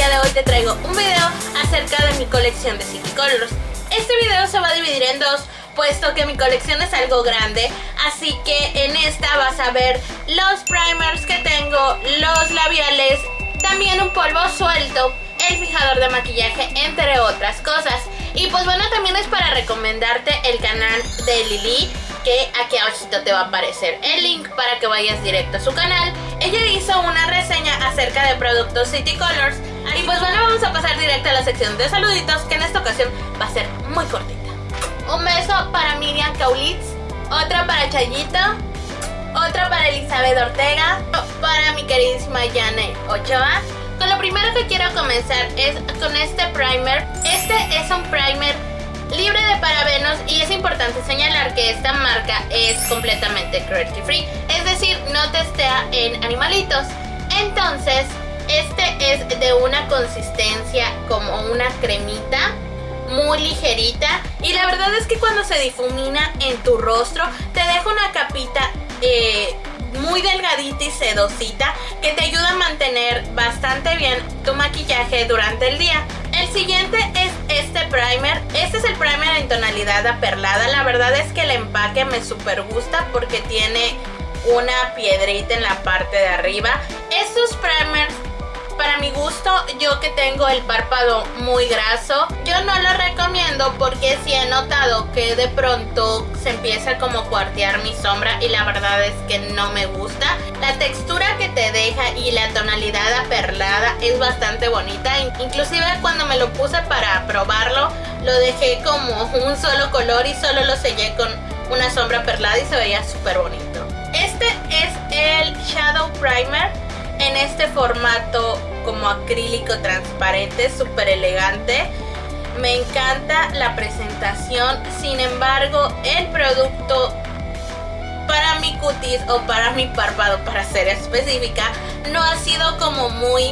día de hoy te traigo un video acerca de mi colección de City Colors. Este video se va a dividir en dos, puesto que mi colección es algo grande, así que en esta vas a ver los primers que tengo, los labiales, también un polvo suelto, el fijador de maquillaje, entre otras cosas. Y pues bueno, también es para recomendarte el canal de Lili, que aquí abajito te va a aparecer el link para que vayas directo a su canal. Ella hizo una reseña acerca de productos City Colors. Y pues bueno, vamos a pasar directo a la sección de saluditos, que en esta ocasión va a ser muy cortita. Un beso para Miriam Kaulitz, otro para Chayito, otro para Elizabeth Ortega, para mi queridísima Yane Ochoa. Con lo primero que quiero comenzar es con este primer. Este es un primer libre de parabenos y es importante señalar que esta marca es completamente cruelty free, es decir, no testea en animalitos. Entonces, este es de una consistencia como una cremita, muy ligerita, y la verdad es que cuando se difumina en tu rostro te deja una capita muy delgadita y sedosita que te ayuda a mantener bastante bien tu maquillaje durante el día. El siguiente es este primer. Este es el primer en tonalidad aperlada. La verdad es que el empaque me super gusta porque tiene una piedrita en la parte de arriba. Estos primers, para mi gusto, yo que tengo el párpado muy graso, yo no lo recomiendo porque sí he notado que de pronto se empieza como a cuartear mi sombra y la verdad es que no me gusta. La textura que te deja y la tonalidad aperlada es bastante bonita. Inclusive cuando me lo puse para probarlo, lo dejé como un solo color y solo lo sellé con una sombra perlada y se veía súper bonito. Este es el Shadow Primer en este formato como acrílico transparente, súper elegante. Me encanta la presentación. Sin embargo, el producto para mi cutis o para mi párpado, para ser específica, no ha sido como muy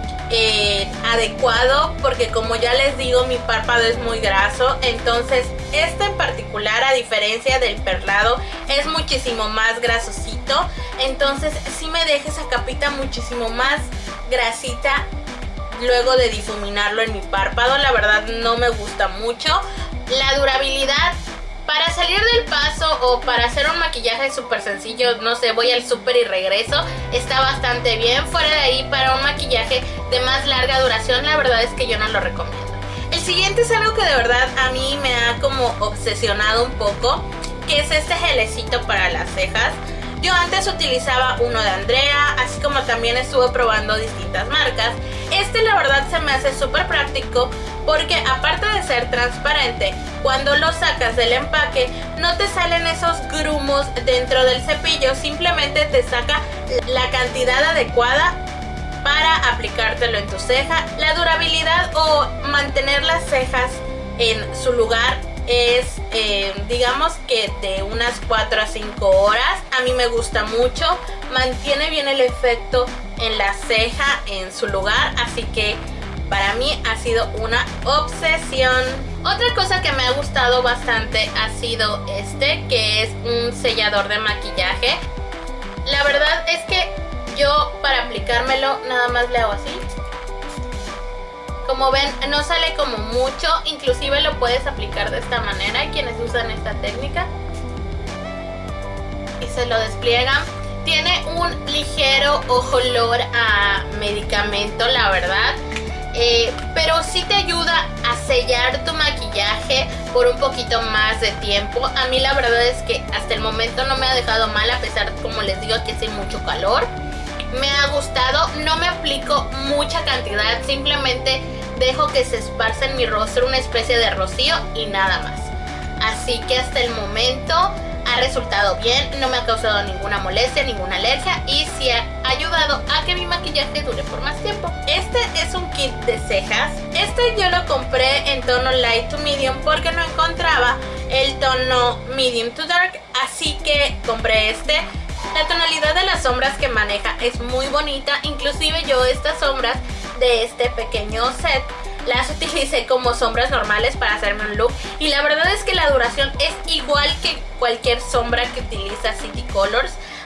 adecuado, porque como ya les digo, mi párpado es muy graso. Entonces este en particular, a diferencia del perlado, es muchísimo más grasosito. Entonces sí me deja esa capita muchísimo más grasita luego de difuminarlo en mi párpado. La verdad no me gusta mucho. La durabilidad para salir del paso o para hacer un maquillaje súper sencillo, no sé, voy al súper y regreso, está bastante bien. Fuera de ahí, para un maquillaje de más larga duración, la verdad es que yo no lo recomiendo. El siguiente es algo que de verdad a mí me ha como obsesionado un poco, que es este gelecito para las cejas. Yo antes utilizaba uno de Andrea, así como también estuve probando distintas marcas. Este la verdad se me hace súper práctico porque aparte de ser transparente, cuando lo sacas del empaque no te salen esos grumos dentro del cepillo, simplemente te saca la cantidad adecuada para aplicártelo en tu ceja. La durabilidad o mantener las cejas en su lugar es digamos que de unas 4 a 5 horas. A mí me gusta mucho, mantiene bien el efecto en la ceja en su lugar, así que para mí ha sido una obsesión. Otra cosa que me ha gustado bastante ha sido este, que es un sellador de maquillaje. La verdad es que yo para aplicármelo nada más le hago así. Como ven, no sale como mucho, inclusive lo puedes aplicar de esta manera. Hay quienes usan esta técnica y se lo despliegan. Tiene un ligero olor a medicamento, la verdad, pero sí te ayuda a sellar tu maquillaje por un poquito más de tiempo. A mí la verdad es que hasta el momento no me ha dejado mal, a pesar, como les digo, que hace mucho calor. Me ha gustado, no me aplico mucha cantidad, simplemente dejo que se esparza en mi rostro una especie de rocío y nada más. Así que hasta el momento ha resultado bien, no me ha causado ninguna molestia, ninguna alergia, y sí ha ayudado a que mi maquillaje dure por más tiempo. Este es un kit de cejas. Este yo lo compré en tono light to medium porque no encontraba el tono medium to dark, así que compré este. La tonalidad de las sombras que maneja es muy bonita, inclusive yo estas sombras de este pequeño set las utilicé como sombras normales para hacerme un look, y la verdad es que la duración es igual que cualquier sombra que utiliza City Colors,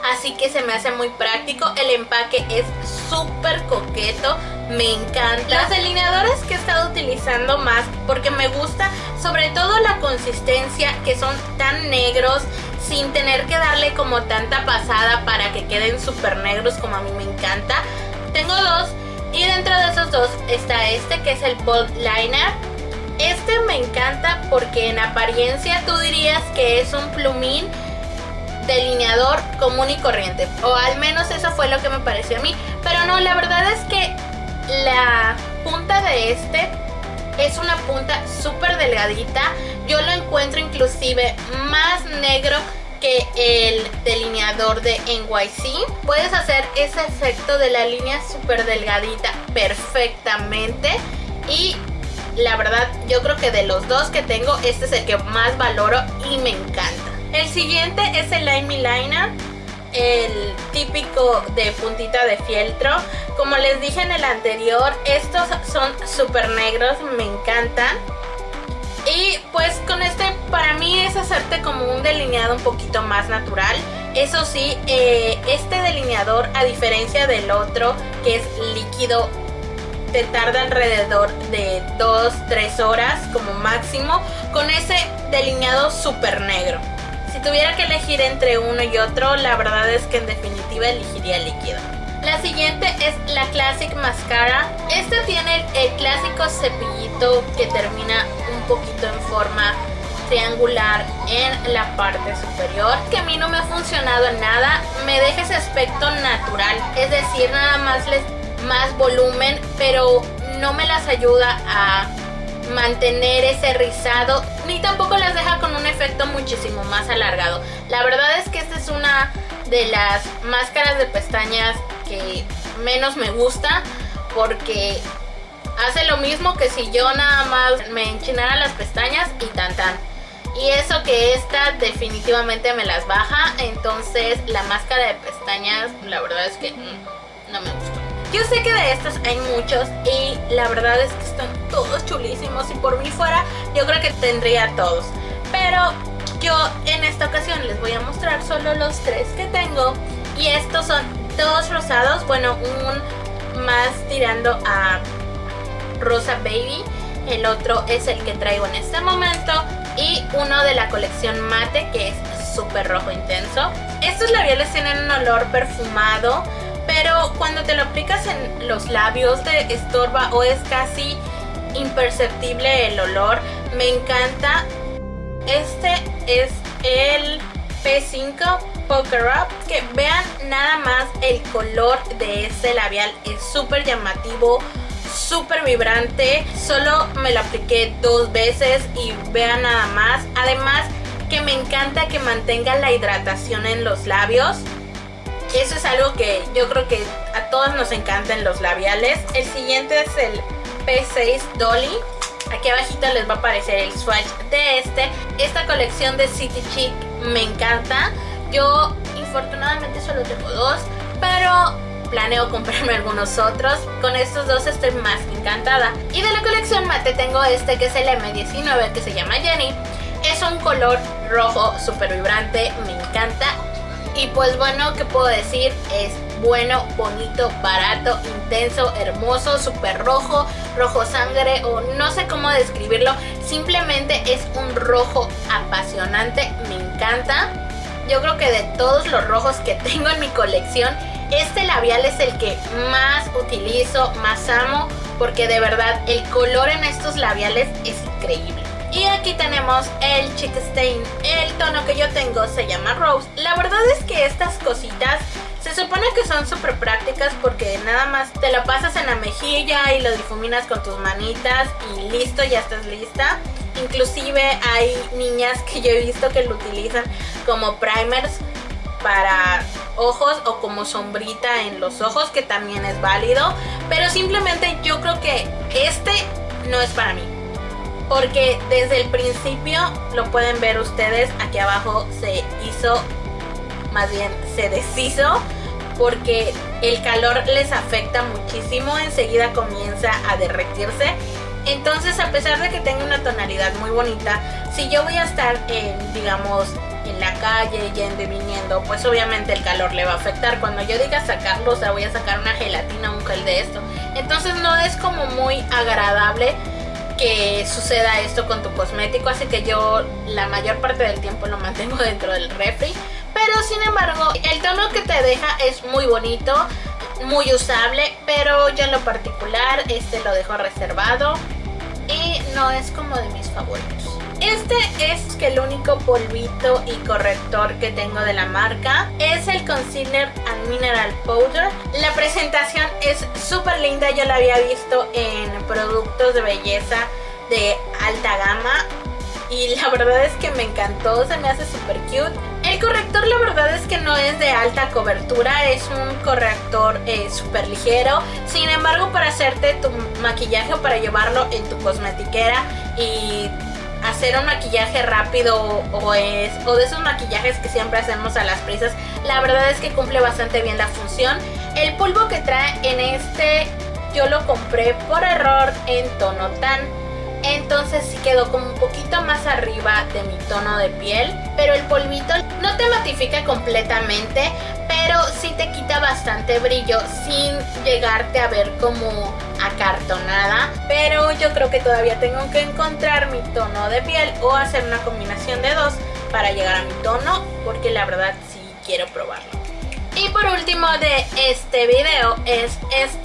así que se me hace muy práctico. El empaque es súper coqueto, me encanta. Los delineadores que he estado utilizando más porque me gusta sobre todo la consistencia, que son tan negros sin tener que darle como tanta pasada para que queden súper negros como a mí me encanta. Tengo dos y dentro de esos dos está este que es el Bold Liner. Este me encanta porque en apariencia tú dirías que es un plumín delineador común y corriente, o al menos eso fue lo que me pareció a mí, pero no, la verdad es que la punta de este es una punta súper delgadita. Yo lo encuentro inclusive más negro que el delineador de NYC. Puedes hacer ese efecto de la línea súper delgadita perfectamente y la verdad yo creo que de los dos que tengo este es el que más valoro y me encanta. El siguiente es el Line Liner, el típico de puntita de fieltro. Como les dije en el anterior, estos son súper negros, me encantan. Y pues con este para mí es hacerte como un delineado un poquito más natural. Eso sí, este delineador, a diferencia del otro que es líquido, te tarda alrededor de 2-3 horas como máximo, con ese delineado súper negro. Si tuviera que elegir entre uno y otro, la verdad es que en definitiva elegiría el líquido. La siguiente es la Classic Mascara. Esta tiene el clásico cepillito que termina un poquito en forma triangular en la parte superior, que a mí no me ha funcionado en nada. Me deja ese aspecto natural, es decir, nada más más volumen, pero no me las ayuda a mantener ese rizado, ni tampoco las deja con un efecto muchísimo más alargado. La verdad es que esta es una de las máscaras de pestañas que menos me gusta, porque hace lo mismo que si yo nada más me enchinara las pestañas y tan tan. Y eso que esta definitivamente me las baja. Entonces la máscara de pestañas la verdad es que no me gusta. Yo sé que de estos hay muchos y la verdad es que están todos chulísimos. Si por mí fuera, yo creo que tendría todos. Pero yo en esta ocasión les voy a mostrar solo los 3 que tengo. Y estos son dos rosados. Bueno, un más tirando a rosa baby. El otro es el que traigo en este momento. Y uno de la colección mate, que es súper rojo intenso. Estos labiales tienen un olor perfumado, pero cuando te lo aplicas en los labios te estorba o es casi imperceptible el olor. Me encanta. Este es el P5 Poker Up, que vean nada más el color de este labial, es súper llamativo, súper vibrante. Solo me lo apliqué 2 veces y vean nada más. Además que me encanta que mantenga la hidratación en los labios. Eso es algo que yo creo que a todos nos encantan los labiales. El siguiente es el P6 Dolly. Aquí abajito les va a aparecer el swatch de esta colección de City Chic. Me encanta. Yo infortunadamente solo tengo 2, pero planeo comprarme algunos otros. Con estos 2 estoy más que encantada. Y de la colección mate tengo este que es el M19, que se llama Jenny. Es un color rojo súper vibrante, me encanta. Y pues bueno, ¿qué puedo decir? Es bueno, bonito, barato, intenso, hermoso, súper rojo, rojo sangre, o no sé cómo describirlo. Simplemente es un rojo apasionante, me encanta. Yo creo que de todos los rojos que tengo en mi colección, este labial es el que más utilizo, más amo, porque de verdad el color en estos labiales es increíble. Y aquí tenemos el Chic Stain. El tono que yo tengo se llama Rose. La verdad es que estas cositas se supone que son súper prácticas, porque nada más te lo pasas en la mejilla y lo difuminas con tus manitas y listo, ya estás lista. Inclusive hay niñas que yo he visto que lo utilizan como primers para ojos o como sombrita en los ojos, que también es válido. Pero simplemente yo creo que este no es para mí, porque desde el principio lo pueden ver ustedes, aquí abajo se hizo, más bien se deshizo, porque el calor les afecta muchísimo, enseguida comienza a derretirse. Entonces, a pesar de que tenga una tonalidad muy bonita, si yo voy a estar en, digamos, en en la calle, yendo y viniendo, pues obviamente el calor le va a afectar. Cuando yo diga sacarlo, o sea, voy a sacar una gelatina o un gel de esto. Entonces no es como muy agradable que suceda esto con tu cosmético, así que yo la mayor parte del tiempo lo mantengo dentro del refri. Pero sin embargo, el tono que te deja es muy bonito, muy usable, pero yo en lo particular este lo dejo reservado y no es como de mis favoritos. Este es el único polvito y corrector que tengo de la marca. Es el Concealer and Mineral Powder. La presentación es súper linda. Yo la había visto en productos de belleza de alta gama y la verdad es que me encantó. Se me hace súper cute. El corrector la verdad es que no es de alta cobertura. Es un corrector súper ligero. Sin embargo, para hacerte tu maquillaje o para llevarlo en tu cosmetiquera y hacer un maquillaje rápido o de esos maquillajes que siempre hacemos a las prisas, la verdad es que cumple bastante bien la función. El polvo que trae en este yo lo compré por error en tono tan, entonces sí quedó como un poquito más arriba de mi tono de piel, pero el polvito no te matifica completamente, pero sí te quita bastante brillo sin llegarte a ver como acartonada. Pero yo creo que todavía tengo que encontrar mi tono de piel o hacer una combinación de dos para llegar a mi tono, porque la verdad sí quiero probarlo. Y por último de este video es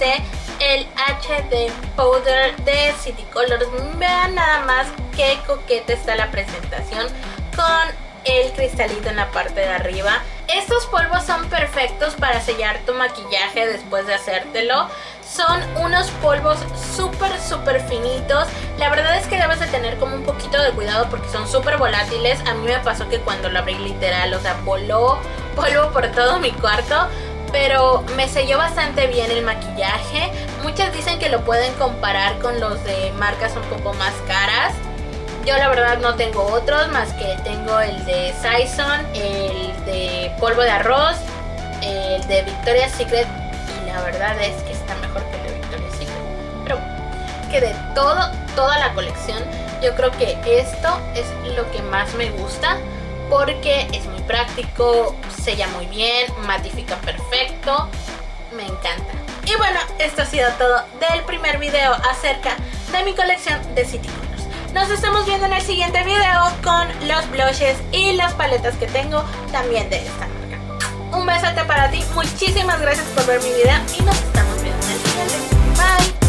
el HD Powder de City Colors. Vean nada más qué coqueta está la presentación con el cristalito en la parte de arriba. Estos polvos son perfectos para sellar tu maquillaje después de hacértelo. Son unos polvos súper finitos. La verdad es que debes de tener como un poquito de cuidado porque son súper volátiles. A mí me pasó que cuando lo abrí literal, o sea, voló polvo por todo mi cuarto. Pero me selló bastante bien el maquillaje. Muchas dicen que lo pueden comparar con los de marcas un poco más caras. Yo la verdad no tengo otros, más que tengo el de Saison, el de polvo de arroz, el de Victoria's Secret, y la verdad es que está mejor que el de Victoria's Secret. Pero que de toda la colección, yo creo que esto es lo que más me gusta, porque es muy práctico, sella muy bien, matifica perfecto, me encanta. Y bueno, esto ha sido todo del primer video acerca de mi colección de City Colors. Nos estamos viendo en el siguiente video con los blushes y las paletas que tengo también de esta marca. Un besote para ti, muchísimas gracias por ver mi video y nos estamos viendo en el siguiente. Bye.